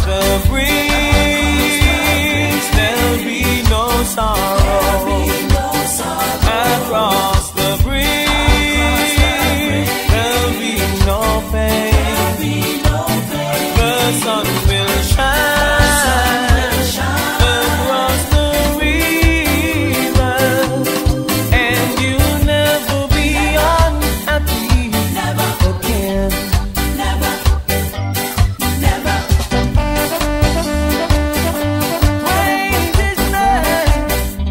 the breeze, there'll be no sorrow. Across the breeze, there'll be no pain. The sun will shine across the river, and you'll never be unhappy again. Praise His name.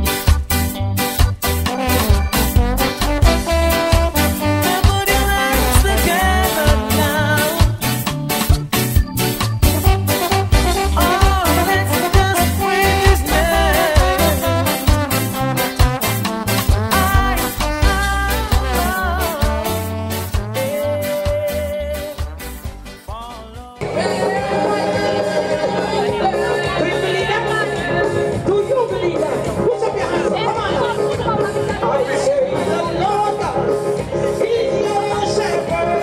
Put your hands together now. Oh, let's just praise His name. Do you believe that? Put up your hands. Come on now. I say the Lord God is your shepherd.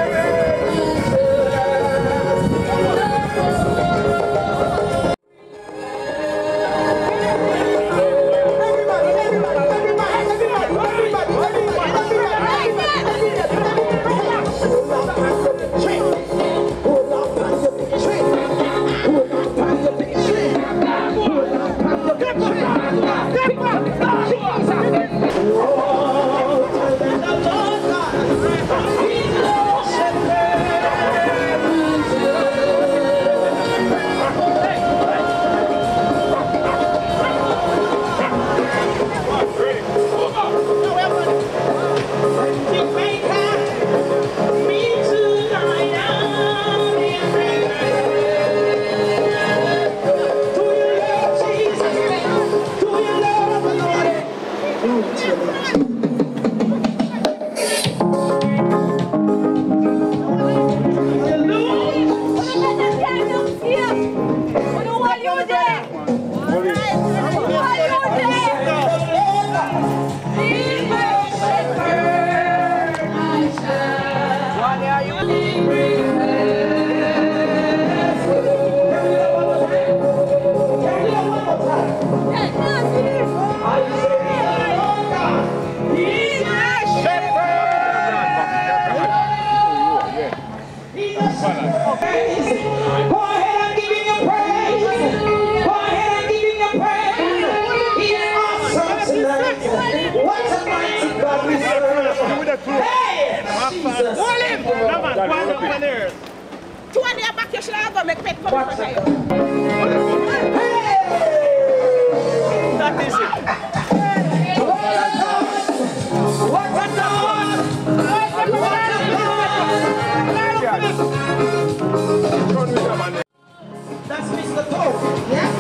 That's Mr. Toad, yeah?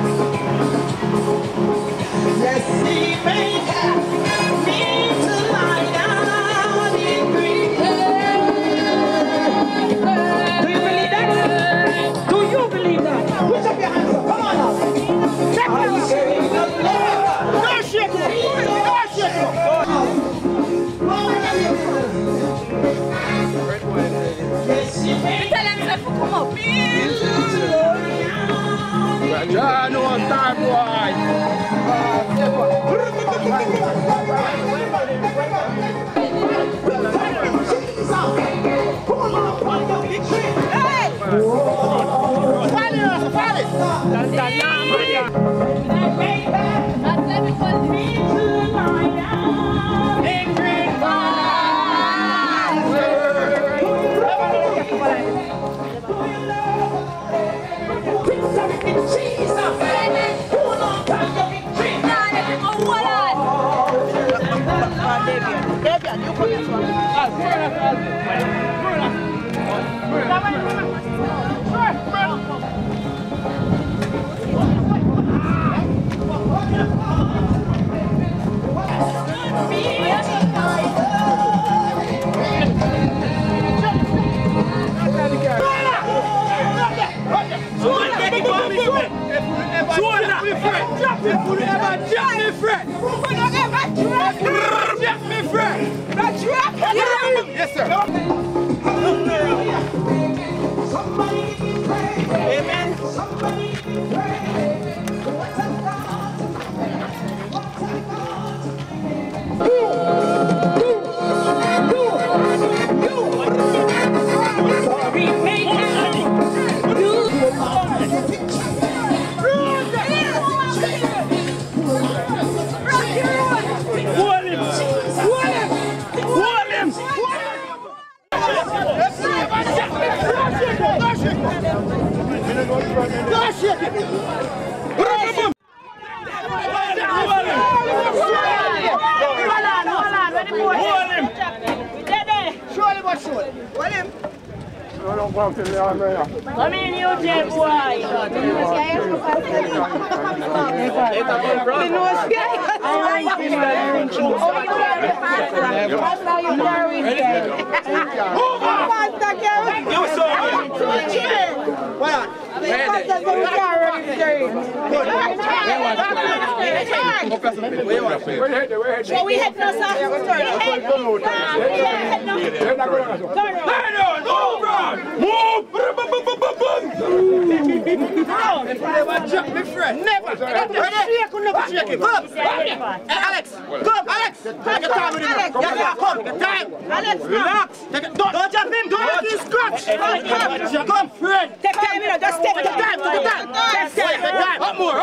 Yes, he may have me to lie down in green. Do you believe that? Do you believe that? Put up your hands up. Come on now. I say the Lord. No shake it. No shake it. Yes, he may have me to Yeah, no time, boy. Yes, sir. Amen. Come in, you dead boy. So we head now, sir. Alex, take your time with him. Come, take time. Alex, relax. Don't jump him, don't let him scratch. Come, friend. Take time, you know, just take the time. Take time. Up more.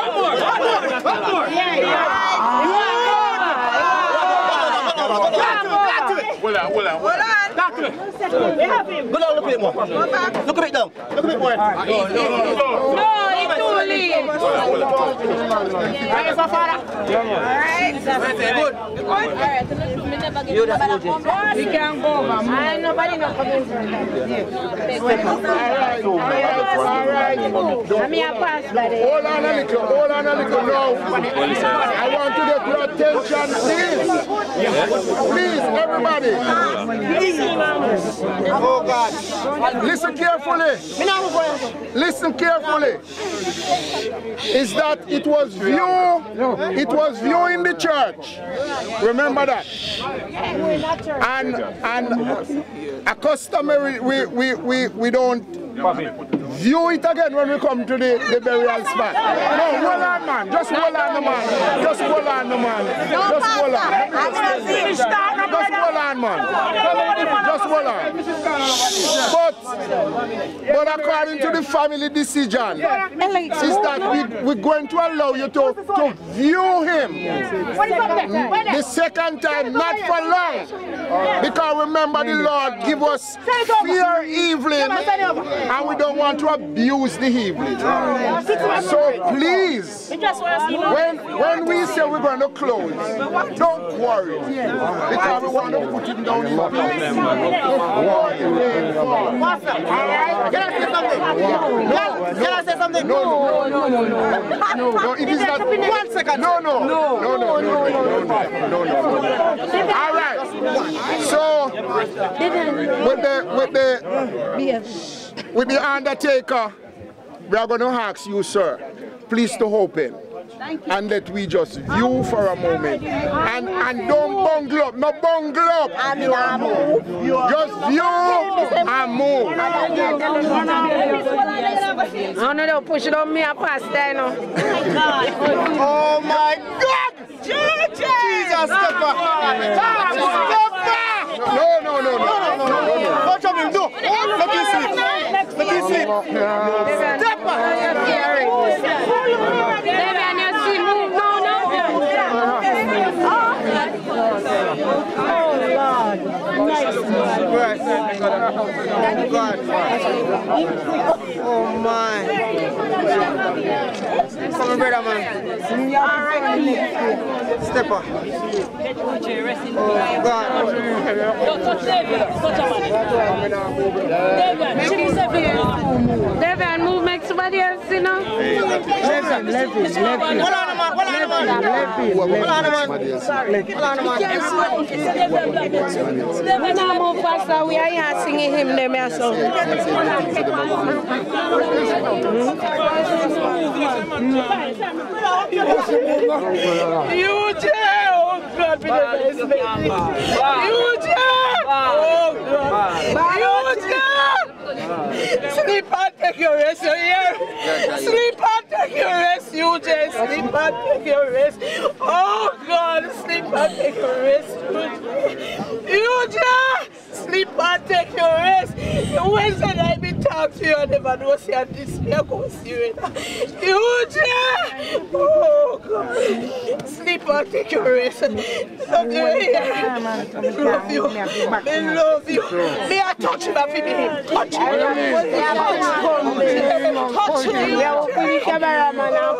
Back to it. We have him. Go down, look a bit more. Look a bit down. Look a bit more. No, it's too late. Alright, so father. Alright. Good. You that's OJ. We can go, man. Nobody not coming from that. Alright. I mean, I pass by there. Hold on a little now. I want to get your attention, please, everybody. Oh God. Listen carefully. Listen carefully. Is that it was view in the church. Remember that. And a customary we don't view it again when we come to the burial spot. No, hold on, man. Just hold on, man. Just hold on, man. Just hold on. Just hold on. But according to the family decision, is that we're going to allow you to view him the second time, not for long. Because remember, the Lord give us fear evening, and we don't want to abuse the evening. So please, when we say we're going to close, don't worry, because we want to put it down in place. Can I say something? No, it is not. 1 second. No. All right. So with the undertaker, we are going to ask you, sir, please to open. And let we just view for a moment. And don't bungle up. No bungle up. Just view and move. No, push it on me and pass there now. Oh my God! Jesus, step back! No. Watch him do. Let him sleep. Step back. Oh my. Come on, brother, man. Step up. Oh God. Devin, move, make somebody else, you know? When I move faster, we are here singing him them here, so. UJ! Oh God, be the best. UJ! Oh God! UJ! Sleep and take your rest, you hear? Sleep and take your rest, UJ. Sleep and take your rest. Oh God, sleep and take your rest, UJ. Sleep and take your rest. Wednesday night we talk to you, I never know see and this me I go see you. UJ. Oh God. Sleep and take your rest. Love you here. Love you. I love you. May I touch you after me? Touch you. Touch you. We are opening cameraman and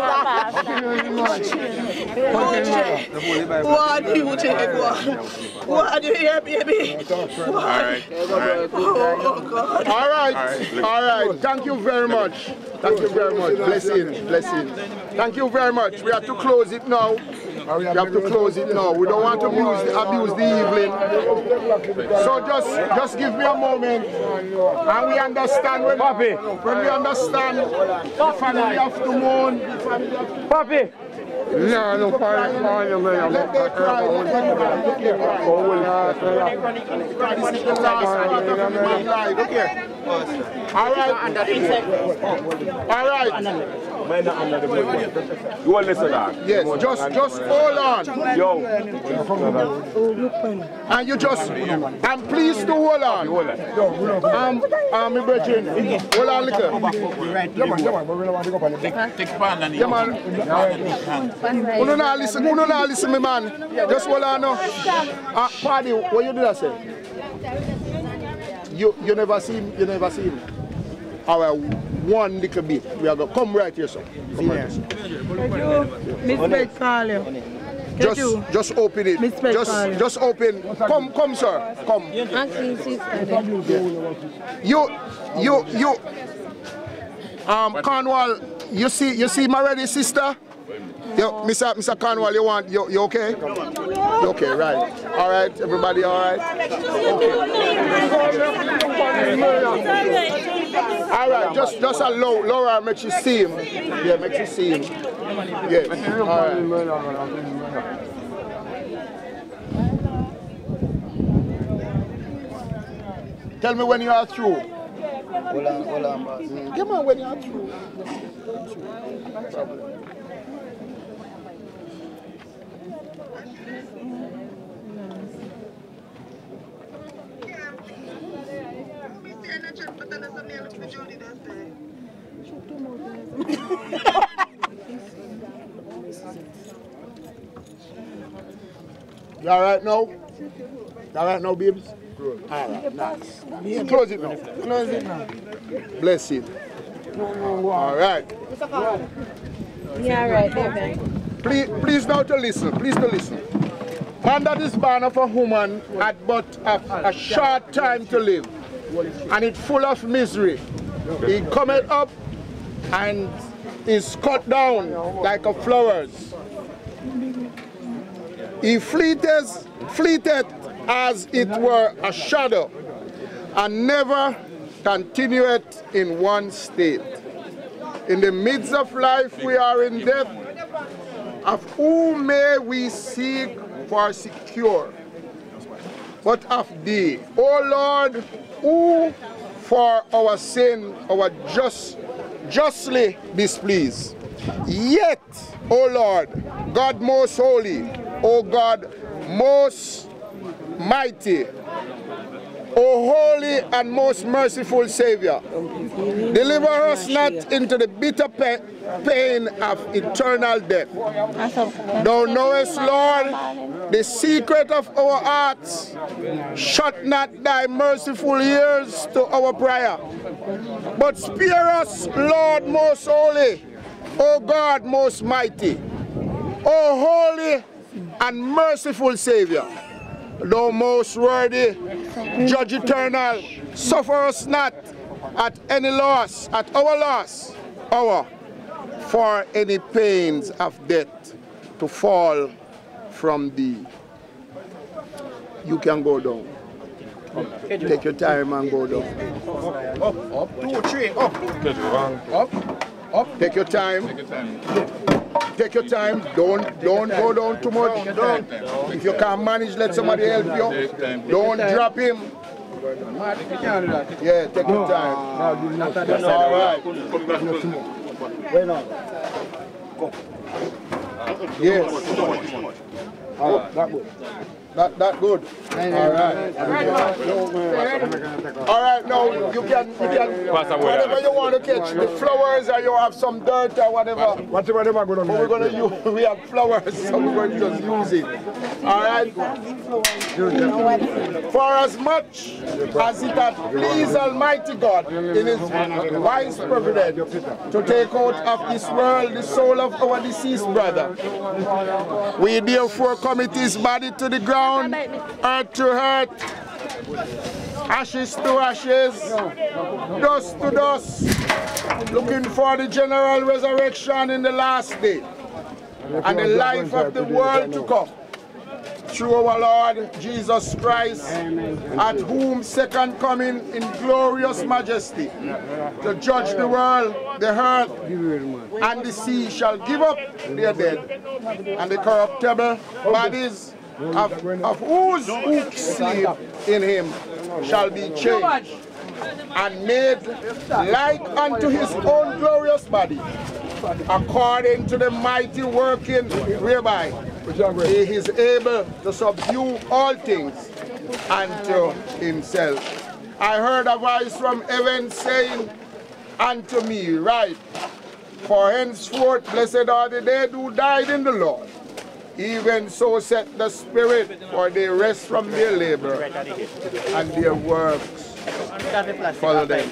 pastor. What do you take? What do you hear, baby? All right. All right. Thank you very much. Thank you very much. Blessing. Thank you very much. We have to close it now. We have to close it now. We don't want to abuse the evening. So just give me a moment. And we understand when we understand the family have to mourn. Papi! No, let them cry. Look here. This is the last part of my life. Look here. All right. You want to listen to that? Yes, just hold on. Yo. And you just, I'm pleased to hold on. My brethren, hold on, liquor. Yeah, man. You not listen, me man. Just hold on now. Paddy, what you do that say? You never see him. All right, one little bit. We are going to come right here, sir. Come right here, Miss Beck call you. Just open it. Just open. Come, sir. Come. Cornwall. You see my ready sister? Yo, Mr. Cornwall, you okay? You okay, right. All right, everybody all right? Okay. All right, just allow Laura make you see him. Yeah, make you see him. Yes, all right. Tell me when you are through. Hold on, boss. Come on, when you are through. No problem. You all right now? You all right now, babes? Good. All right, nice. Close it now. Close it now. Bless it. All right. Yeah, right, baby. Please now to listen. Please to listen. Under this banner of a woman had but a short time to live, and it's full of misery. He cometh up and is cut down like a flowers. He fleeteth as it were a shadow, and never continueth in one state. In the midst of life we are in death, of whom may we seek for secure, but of thee, O Lord, who for our sin, our justly displeased. Yet, O Lord, God most holy, O God most mighty, O holy and most merciful Savior, deliver us not into the bitter pain of eternal death. Thou knowest, Lord, the secret of our hearts. Shut not thy merciful ears to our prayer, but spare us, Lord most holy, O God most mighty, O holy and merciful Savior, thou most worthy Judge eternal, suffer us not at any loss, at our loss, for any pains of death to fall from thee. You can go down. Take your time and go down. Up, 2, 3, up. Up. Take your time. Take your time. Don't go down too much. If you can't manage, let somebody help you. Don't drop him. Yeah, take your time. All right. Yes. That good. All right. All right, now you can whatever you want to catch, the flowers or you have some dirt or whatever. Whatever we're going to use, we have flowers, so we're going to just use it. All right. For as much as it hath pleased Almighty God in His wise providence to take out of this world the soul of our deceased brother, we therefore commit his body to the ground, earth to earth, ashes to ashes, dust to dust, looking for the general resurrection in the last day and the life of the world to come. Through our Lord Jesus Christ, at whom second coming in glorious majesty, to judge the world, the earth, and the sea shall give up their dead, and the corruptible bodies of whose who sleep in him shall be changed and made like unto his own glorious body, according to the mighty working whereby he is able to subdue all things unto himself. I heard a voice from heaven saying unto me, Write, for henceforth blessed are the dead who died in the Lord. Even so saith the Spirit, for they rest from their labor, and their works follow them.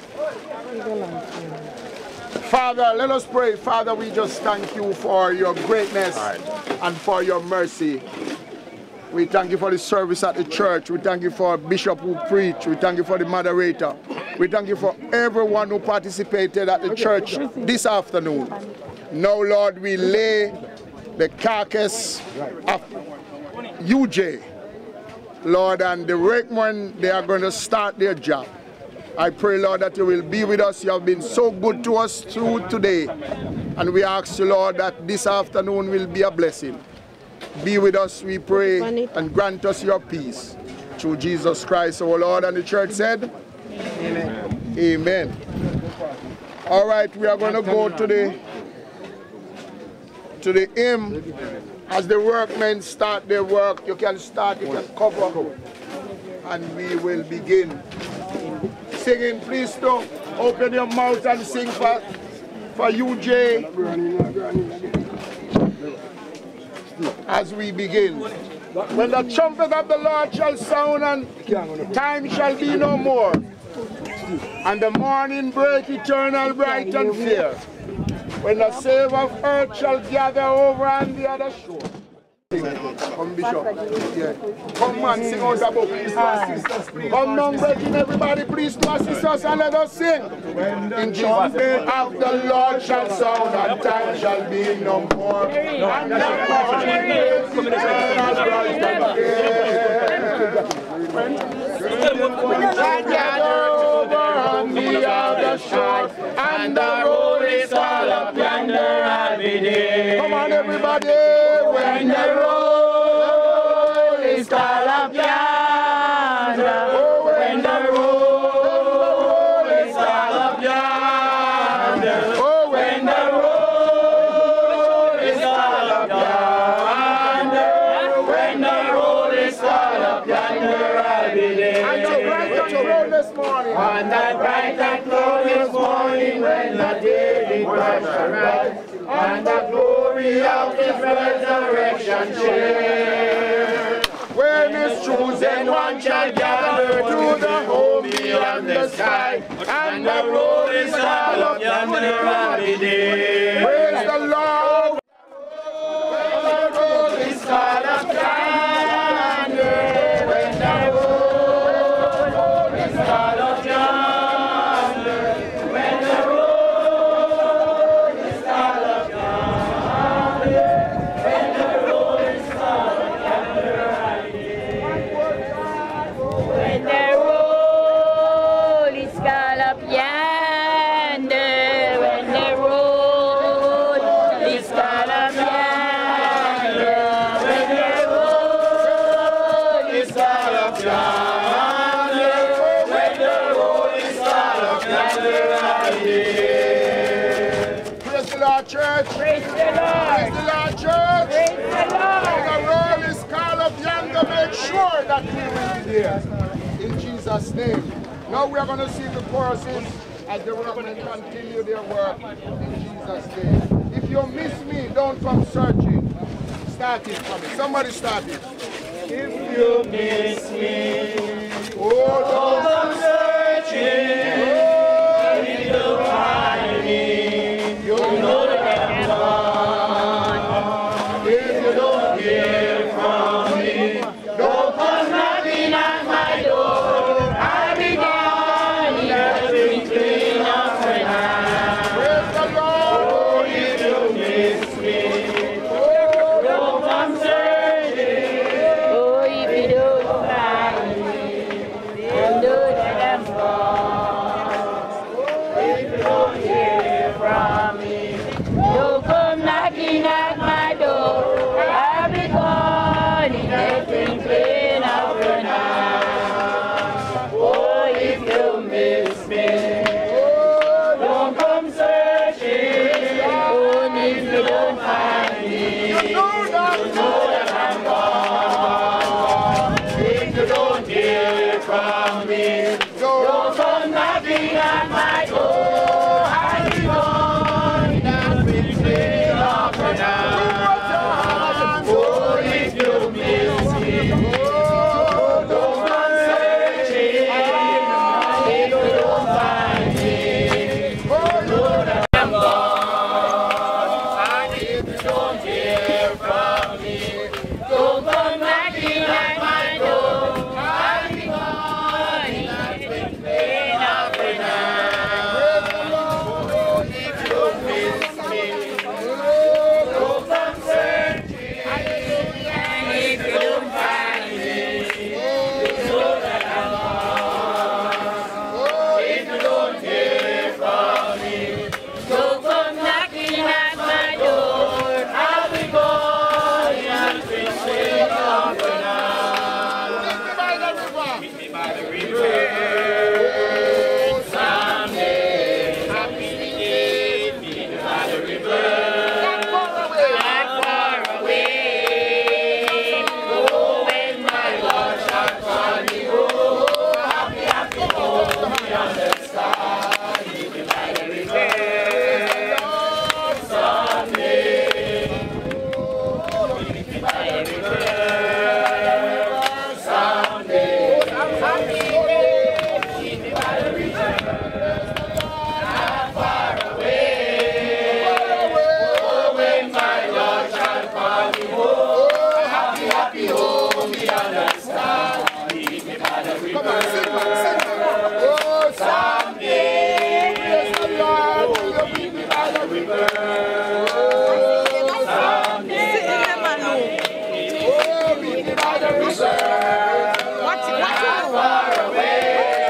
Father, let us pray. Father, we just thank you for your greatness and for your mercy. We thank you for the service at the church. We thank you for Bishop who preached. We thank you for the moderator. We thank you for everyone who participated at the church this afternoon. Now, Lord, we lay the carcass of UJ, Lord, and the workmen, they are going to start their job. I pray, Lord, that you will be with us. You have been so good to us through today. And we ask you, Lord, that this afternoon will be a blessing. Be with us, we pray, and grant us your peace. Through Jesus Christ, our Lord. And the church said, Amen. Amen. All right, we are going to go to the hymn. As the workmen start their work, you can start, you can cover, and we will begin. Singing, please don't open your mouth and sing for UJ as we begin. When the trumpet of the Lord shall sound and time shall be no more, and the morning break eternal bright and fair, when the save of earth shall gather over on the other shore. Come, Bishop. Yeah. Come on, sing out the book, please, to assist us. Come down, brethren, everybody, please, to assist us and let us sing. In Jesus' name, of the Lord shall sound, and time shall be no more. And the morning break eternal bright and fair. Gather over on the other shore, and the road is all up yonder every day. Come on, everybody. When the road is all up yonder, when the road is all up yonder, when the road is all up yonder, when the road is all up yonder every day. And so bright and glorious this morning, on that bright and glorious morning, when the day shall rise, and the glory of His resurrection share. When His chosen one shall gather to the home beyond the sky, and the road is all up yonder every day. Praise the Lord. When the road is all up yonder, when the road is all up yonder, when the road is all up yonder, when the road is all up yonder, when the road is all up yonder, when the road Lord, church. Praise the Lord. Praise the Lord, church. Praise the Lord. The roll is called up yonder. Make sure that we will be there. In Jesus' name. Now we are going to see the choruses as the workmen continue their work. In Jesus' name. If you miss me, don't come searching. Start it for me. Somebody start it. If you miss me, oh, don't come searching. Oh, if you find me, you know that I'm gone. If you don't hear from me, don't come knocking at my door. I'll be gone in the twinkling of an eye. Praise the Lord. Oh, if you miss me, don't come searching. Oh, if you don't find me, then know that I'm gone. If you don't hear from me, don't come knocking at my door. I'll be gone in the twinkling of an eye. Oh, if you miss me, don't come searching. Oh, if you don't find me, you know that I'm gone. If you don't hear from me, Don't come knocking at my door. I'll be gone in the twinkling of an eye. Oh, if you miss me, don't come searching. If you don't find me, know that I'm gone. If you don't hear from me, don't come knocking at my door. I'll be gone in the twinkling of an eye. If you miss me, don't come searching. If you don't find me, know that I'm gone. If you don't hear from me, don't come knocking at my door. I'll be gone in the twinkling of an eye. Meet me by the river. Someday, happy day. Meet me by the river. Not far away. Oh, when my Lord shall call me home. Happy, happy home beyond the sky. Meet me by the river. Someday, meet me by the river. Someday, meet me by the river. Not far away. Oh, when my Lord shall call me home. Happy, happy home beyond the sky. Meet me by the river. come on, sing, man, sing. Oh, Someday, praise the Lord. Will you meet me by the river? someday, Oh, meet me by the river. not far away.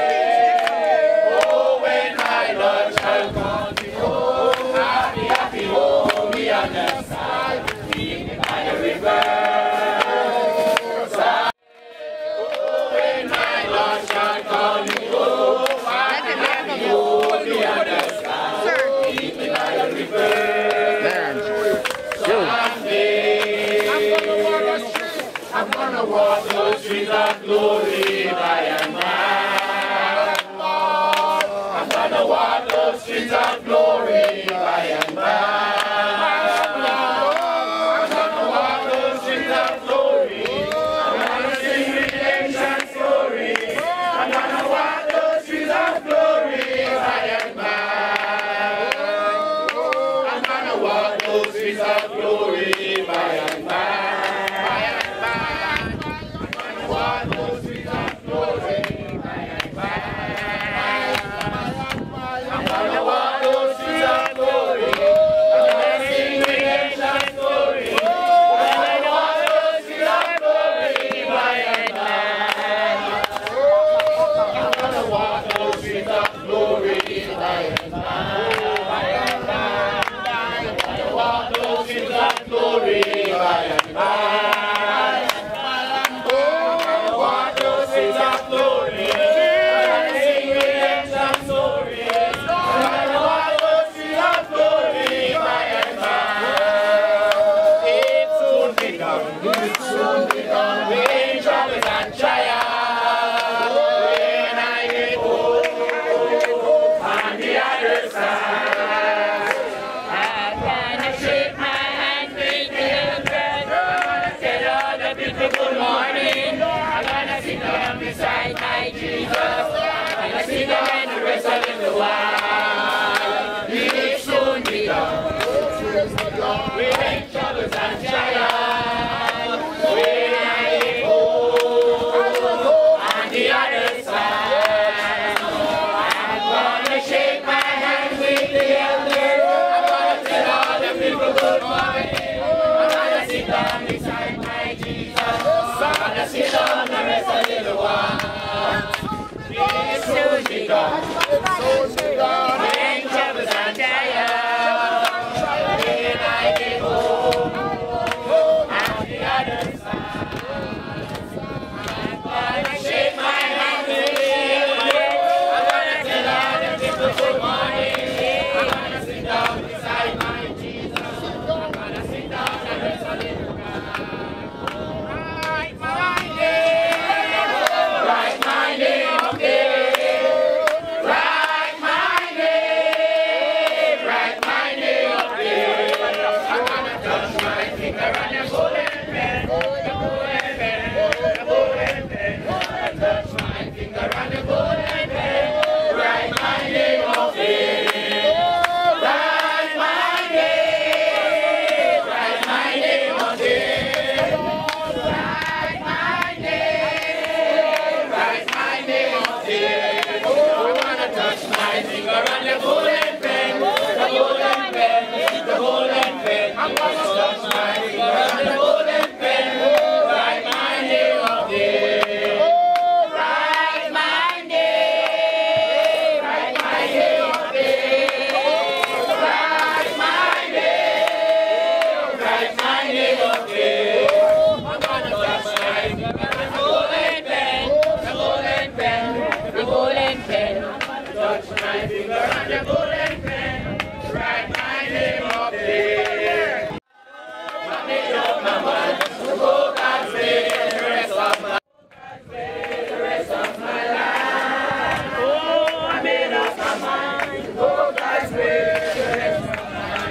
Oh, when my Lord shall call me home. Happy, happy home beyond the sky. Meet me by the river. When my Lord shall call me home. Happy, happy home beyond the sky. Meet me by the river. Someday, I'm gonna walk those streets of glory by and by. I'm gonna walk those streets of glory by and by. I'm gonna walk those streets of glory. I'm gonna sing redemption story. I'm gonna walk those streets of glory by and by. I'm gonna walk those streets of glory by and by. By and by. I'm gonna walk those streets of glory by and by. I'm gonna walk those streets of glory. I'm gonna sing redemption story. I'm gonna walk those streets of glory by and by. I'm gonna walk those streets of glory by and by. By and by. I'm gonna walk those streets of glory. while. It soon be done. When troubles and trials, when I go on the other side, I'm gonna shake my hand with the elders. I'm gonna tell all the people good morning. I'm gonna sit down beside my Jesus. I'm gonna sit down and rest a little while. It's soon be gone. When troubles and trials, when I get home on the other side, I'm gonna shake my hand with the elders. I'm gonna tell all the people good morning. I'm gonna sit down beside my Jesus. I'm gonna sit down and rest a little while. Right minded, okay. Right minded, okay. I'm gonna touch my finger on the golden pen, the golden pen, the golden pen. I'm gonna touch my finger on the golden pen. Right minded, okay. Right minded, okay. Touch my finger on the golden pen, the golden pen, the golden pen. I'm gonna touch my finger on the golden pen. Right minded of day. Right minded, right minded of day. Right minded of day. I'm gonna touch my finger on the golden pen, the golden pen, the golden pen. Touch my finger on the golden pen, write my name up there. I made up my mind to go God's way the rest of my life. Oh, I made up my mind to go God's way the rest of my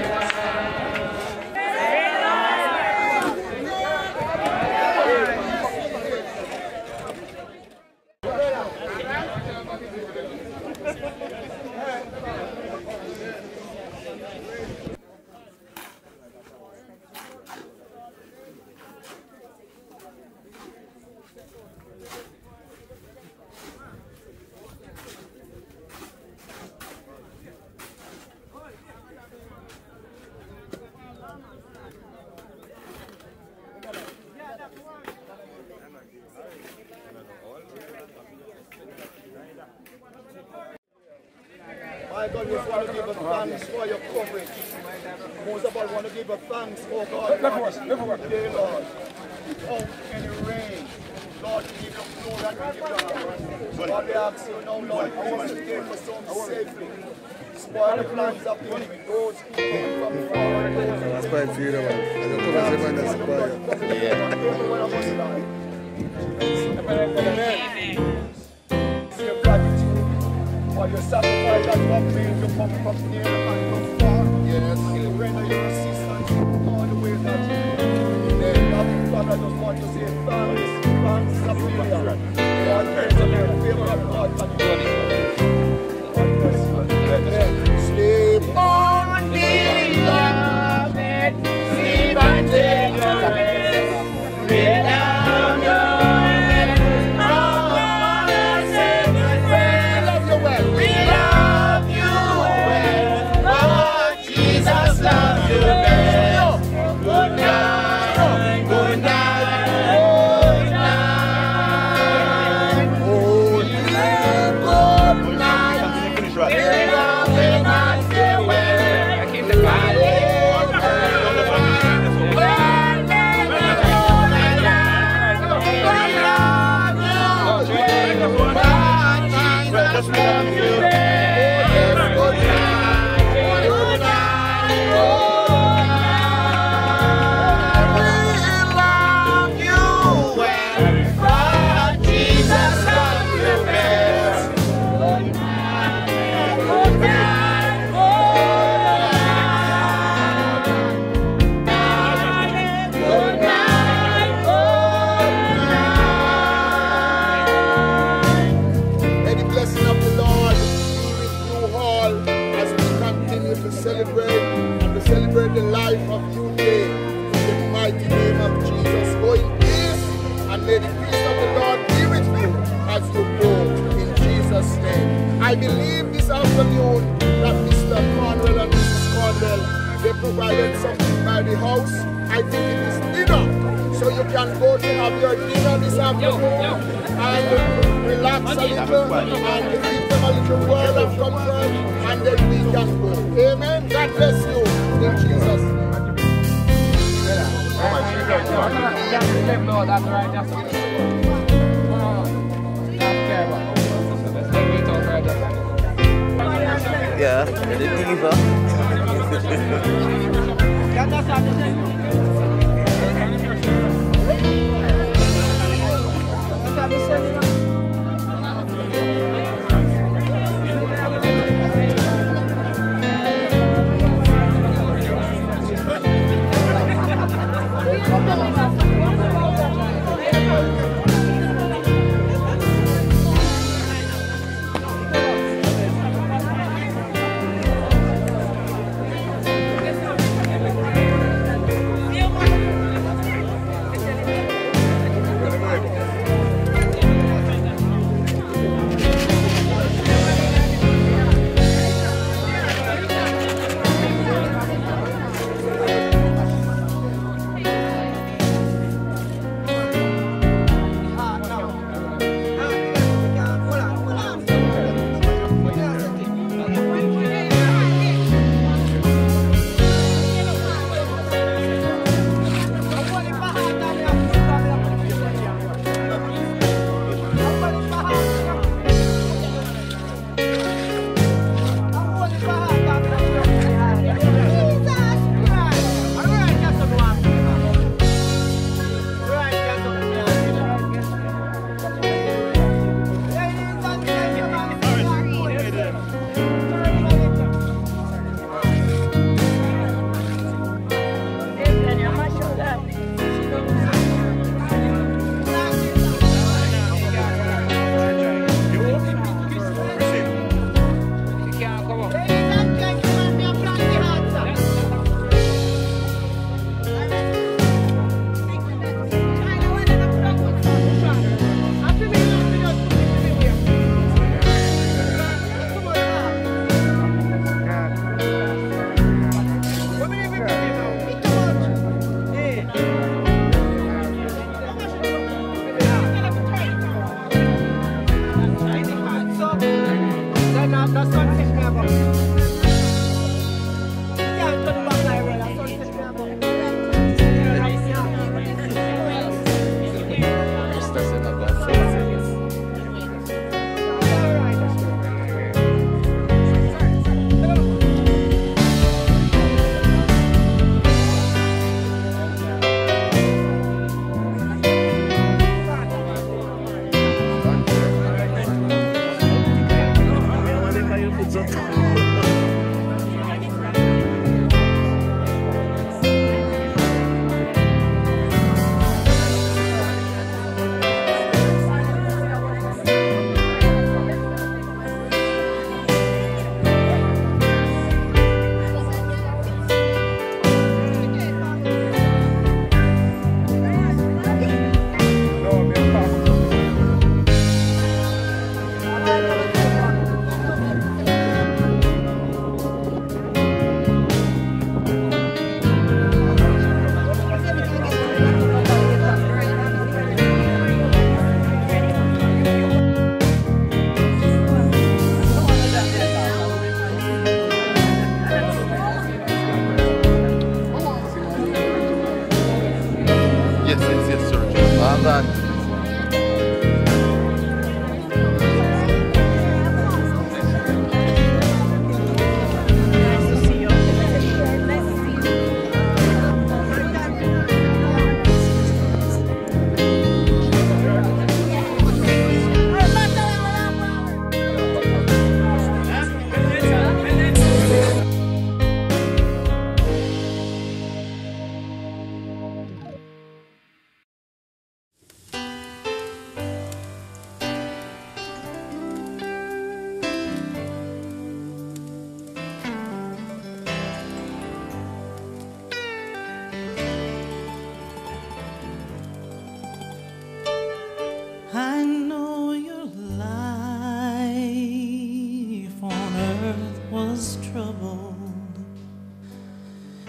My God, we just want to give a thanks for your coverage. Most of all, we want to give a thanks, oh God, dear Lord. Oh, any rain. Lord, we give you glory and we give you honor. God, we ask you now, Lord, for us to take us home safely. Spoil the plans of the enemy. Those who came from far and close. That's quite beautiful. And you come and say, man, that's spoil. Your gratitude for your sacrifice that you have made to come from near and from far. Yes. And to render your assistance all the way that you do. Loving Father, I just want to say thanks, Sabrina. God praise the Lord, favor of God, and God bless you. Sleep on, beloved, sleep and take your rest. Lay down your head, all the sacred friends. We love you well, Lord Jesus. and to celebrate the life of you day. In the mighty name of Jesus, go in peace, and may the peace of the Lord be with you as you go in Jesus' name. I believe this afternoon that Mr. Cornwell and Mrs. Cornwell, they provided something by the house. I think it is dinner. So you can go to have your dinner this afternoon and relax a little and give them a little word of comfort, and then we can go. Amen. God bless you in Jesus' name. Yeah, the diva.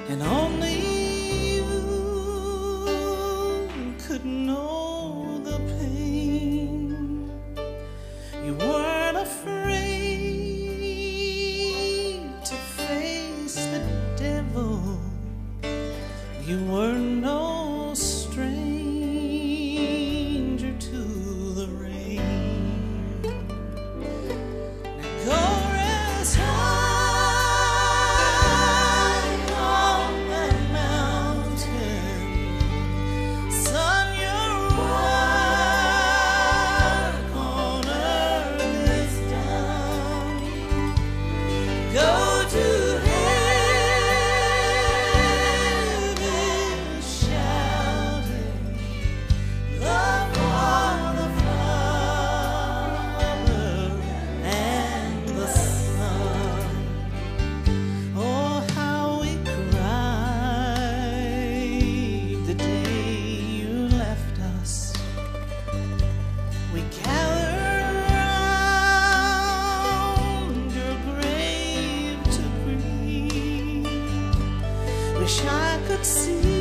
and only you could know the pain. You weren't afraid to face the devil. You were no stranger to the rain. Now go rest high on the mountain. Son, your work on earth is done. Go to heaven shouting, love for the Father and the Son. Oh, how we cried the day you left us. We gathered round your grave to grieve. Wish I could see